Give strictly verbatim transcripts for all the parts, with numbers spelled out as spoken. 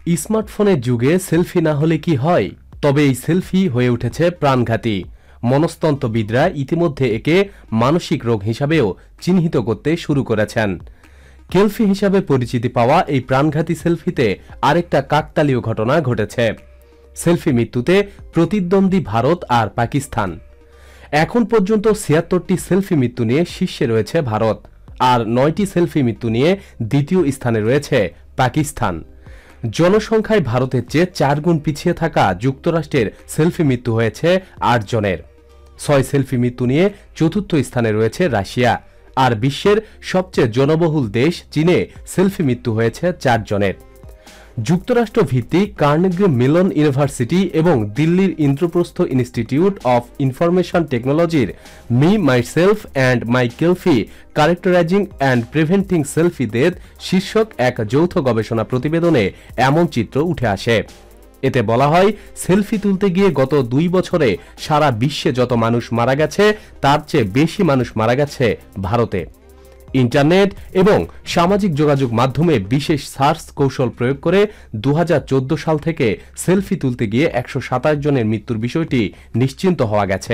স্মার্টফোনের যুগে সেলফি না হলে কি হয়? তবে এই সেলফি হয়ে উঠেছে প্রাণঘাতী। মনস্তত্ত্ববিদরা ইতিমধ্যে একে মানসিক রোগ হিসাবেও চিহ্নিত করতে শুরু করেছেন। কেলফি হিসাবে পরিচিতি পাওয়া এই প্রাণঘাতী সেলফিতে আরেকটা কাকতালীয় ঘটনা ঘটেছে। সেলফি মৃত্যুতে প্রতিদ্বন্দ্বী ভারত আর পাকিস্তান। এখন পর্যন্ত ছিয়াত্তরটি সেলফি মৃত্যু নিয়ে শীর্ষে রয়েছে ভারত, আর নয়টি সেলফি মৃত্যু নিয়ে দ্বিতীয় স্থানে রয়েছে পাকিস্তান। জনসংখ্যায় ভারতের চেয়ে চার গুণ পিছিয়ে থাকা যুক্তরাষ্ট্রের সেলফি মৃত্যু হয়েছে আট জনের। ছয় সেলফি মৃত্যু নিয়ে চতুর্থ স্থানে রয়েছে রাশিয়া, আর বিশ্বের সবচেয়ে জনবহুল দেশ চীনে সেলফি মৃত্যু হয়েছে চার জনের। যুক্তরাষ্ট্র ভিত্তিক কার্নেগি মেলন ইউনিভার্সিটি এবং দিল্লির ইন্দ্রপ্রস্থ ইনস্টিটিউট অফ ইনফরমেশন টেকনোলজির me myself and my killfie characterizing and preventing selfie death শীর্ষক এক যৌথ গবেষণা প্রতিবেদনে এমন চিত্র উঠে আসে। এতে বলা হয়, সেলফি তুলতে গিয়ে গত দুই বছরে সারা বিশ্বে যত মানুষ মারা গেছে তার চেয়ে বেশি মানুষ মারা গেছে ভারতে। ইন্টারনেট এবং সামাজিক যোগাযোগ মাধ্যমে বিশেষ সার্চ কৌশল প্রয়োগ করে দু হাজার চোদ্দ সাল থেকে সেলফি তুলতে গিয়ে একশো সাতাশ জনের মৃত্যুর বিষয়টি নিশ্চিন্ত হওয়া গেছে।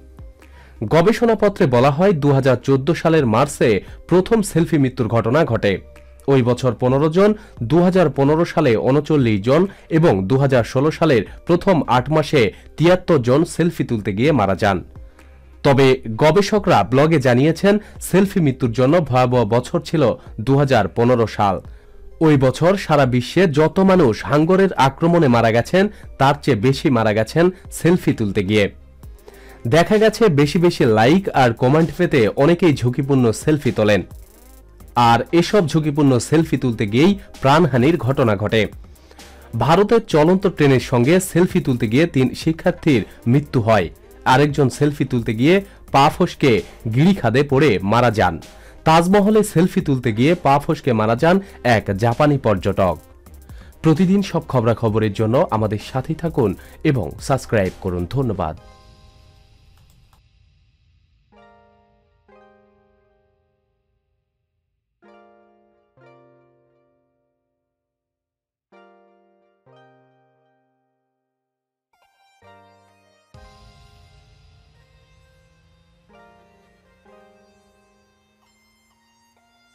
গবেষণাপত্রে বলা হয়, দু হাজার চোদ্দ সালের মার্চে প্রথম সেলফি মৃত্যুর ঘটনা ঘটে। ওই বছর পনেরো জন, দু হাজার পনেরো সালে উনচল্লিশ জন এবং দু হাজার ষোলো সালের প্রথম আট মাসে তিয়াত্তর জন সেলফি তুলতে গিয়ে মারা যান। তবে গবেষকরা ব্লগে জানিয়েছেন, সেলফি মৃত্যুর জন্য ভয়াবহ বছর ছিল দু হাজার পনেরো সাল। ওই বছর সারা বিশ্বে যত মানুষ হাঙ্গরের আক্রমণে মারা গেছেন তার চেয়ে বেশি মারা গেছেন সেলফি তুলতে গিয়ে। দেখা গেছে বেশি বেশি লাইক আর কমেন্ট পেতে অনেকেই ঝুঁকিপূর্ণ সেলফি তোলেন, আর এসব ঝুঁকিপূর্ণ সেলফি তুলতে গিয়েই প্রাণহানির ঘটনা ঘটে। ভারতের চলন্ত ট্রেনের সঙ্গে সেলফি তুলতে গিয়ে তিন শিক্ষার্থীর মৃত্যু হয়। আরেকজন সেলফি তুলতে গিয়ে পা ফসকে গিরিখাদে পড়ে মারা যান। তাজমহলে সেলফি তুলতে গিয়ে পা ফসকে মারা যান এক জাপানি পর্যটক। প্রতিদিন সব খবরাখবরের জন্য আমাদের সাথেই থাকুন এবং সাবস্ক্রাইব করুন। ধন্যবাদ।